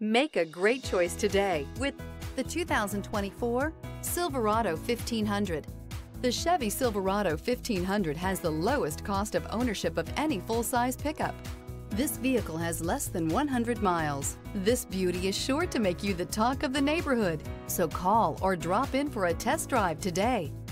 Make a great choice today with the 2024 Silverado 1500. The Chevy Silverado 1500 has the lowest cost of ownership of any full-size pickup. This vehicle has less than 100 miles. This beauty is sure to make you the talk of the neighborhood. So call or drop in for a test drive today.